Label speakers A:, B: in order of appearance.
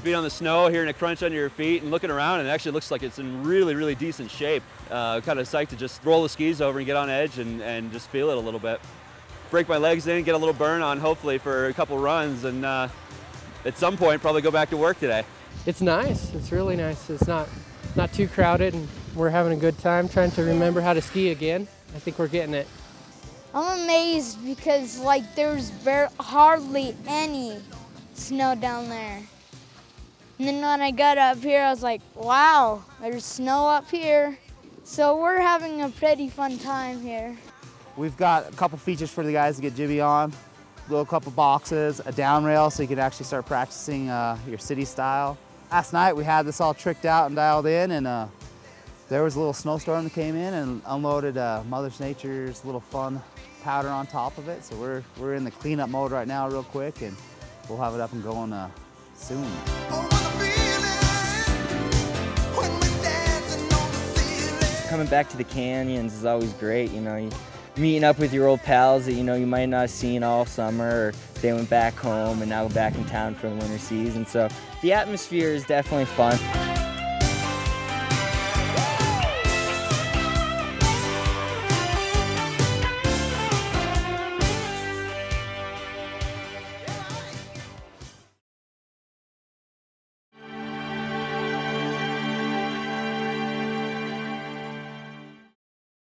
A: being on the snow, hearing a crunch under your feet and looking around, and it actually looks like it's in really, really decent shape. Kind of psyched to just roll the skis over and get on edge and just feel it a little bit. Break my legs in, get a little burn on hopefully for a couple runs, and at some point probably go back to work today.
B: It's nice, it's really nice. It's not too crowded, and we're having a good time trying to remember how to ski again. I think we're getting it.
C: I'm amazed because like there's hardly any snow down there. And then when I got up here, I was like, wow, there's snow up here. So we're having a pretty fun time here.
D: We've got a couple features for the guys to get jibby on. Little couple boxes, a down rail so you can actually start practicing your city style. Last night we had this all tricked out and dialed in, and there was a little snowstorm that came in and unloaded Mother Nature's little fun powder on top of it. So we're in the cleanup mode right now real quick, and we'll have it up and going soon.
E: Coming back to the canyons is always great, you know. Meeting up with your old pals that you know you might not have seen all summer, or they went back home and now back in town for the winter season. So the atmosphere is definitely fun.